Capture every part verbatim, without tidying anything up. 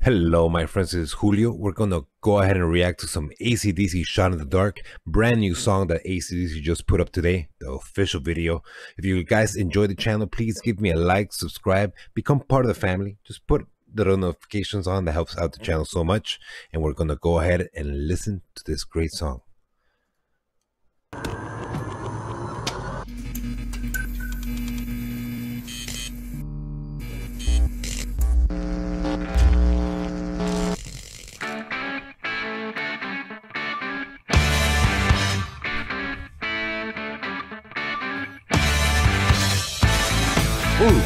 Hello, my friends, this is Julio. We're gonna go ahead and react to some A C D C Shot in the Dark, brand new song that A C D C just put up today, the official video. If you guys enjoy the channel, please give me a like, subscribe, become part of the family. Just put the notifications on, that helps out the channel so much. And we're gonna go ahead and listen to this great song. Ooh.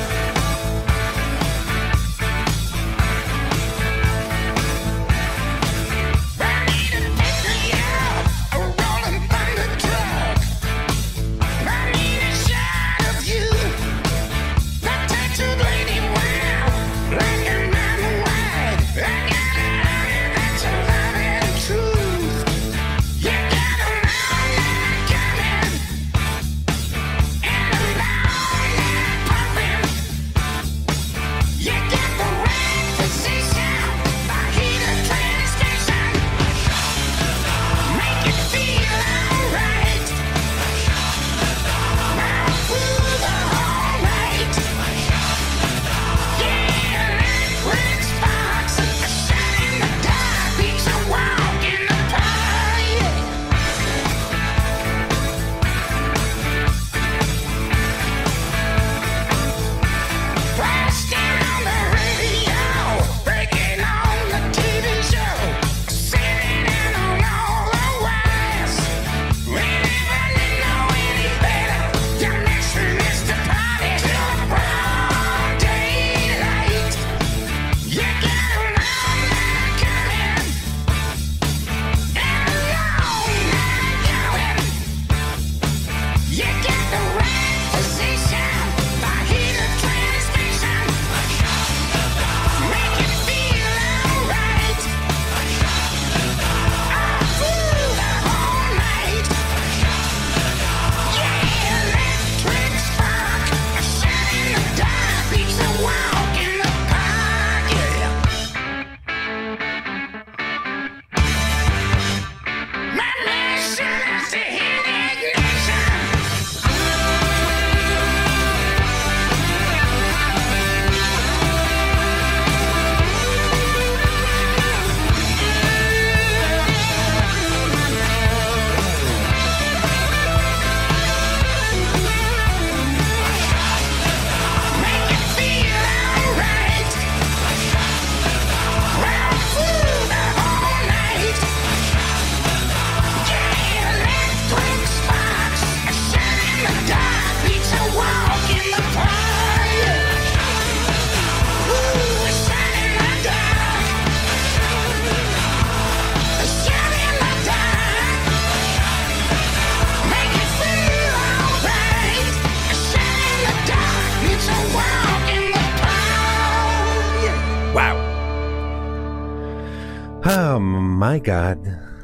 Oh my God,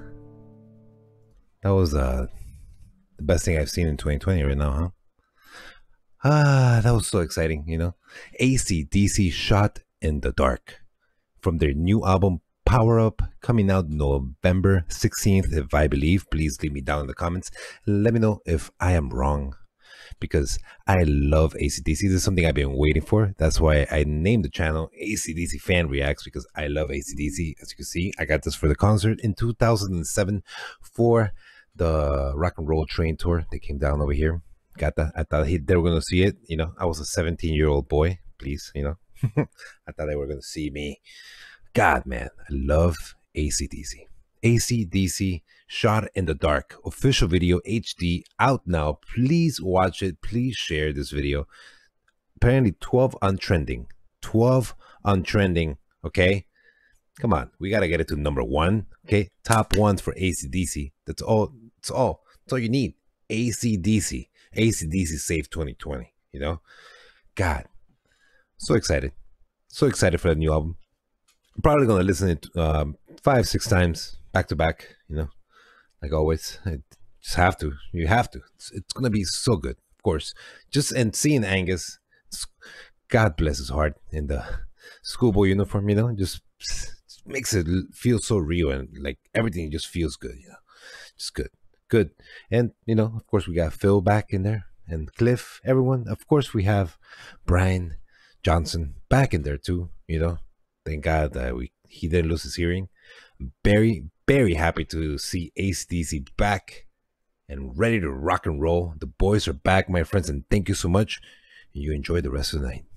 that was uh, the best thing I've seen in twenty twenty right now, huh? Ah, that was so exciting, you know. A C D C Shot in the Dark from their new album Power Up, coming out November sixteenth, if I believe. Please leave me down in the comments. Let me know if I am wrong, because I love A C D C. This is something I've been waiting for. That's why I named the channel A C D C Fan Reacts, because I love A C D C. As you can see, I got this for the concert in two thousand seven for the Rock and Roll Train Tour. They came down over here. Got that. I thought he, they were going to see it. You know, I was a seventeen-year-old boy. Please, you know. I thought they were going to see me. God, man, I love A C D C. A C D C Shot in the Dark, official video, H D, out now. Please watch it. Please share this video. Apparently twelve on trending. twelve on trending, okay? Come on, we got to get it to number one, okay? Top ones for A C D C. That's all. That's all. That's all you need. A C D C. A C D C Save twenty twenty, you know? God, so excited. So excited for the new album. I'm probably going to listen to it um, five, six times back to back, you know, like always. I just have to. You have to. It's, it's going to be so good, of course. Just and seeing Angus, God bless his heart, in the schoolboy uniform, you know, just, just makes it feel so real and like everything just feels good, you know, just good, good. And you know, of course, we got Phil back in there and Cliff, everyone. Of course, we have Brian Johnson back in there too. You know, thank God that we he didn't lose his hearing. Very, very happy to see A C D C back and ready to rock and roll. The boys are back, my friends, and thank you so much. You enjoy the rest of the night.